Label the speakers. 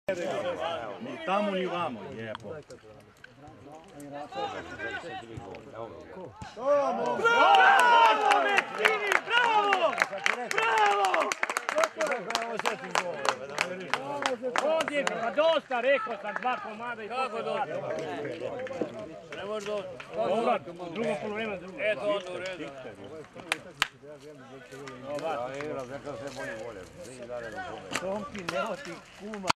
Speaker 1: Ni tamo ni vamo, lijepo.
Speaker 2: Bravo! Mezzini, bravo! Bravo! Ovdje, pa dosta, rekao sam, 2 komada i kako dosta. Ne može dosta. Drugo polovreme, drugo. Eto, onda u redu.
Speaker 3: Ja igram, nekad se bolje volje. Tomki, nema ti kuma.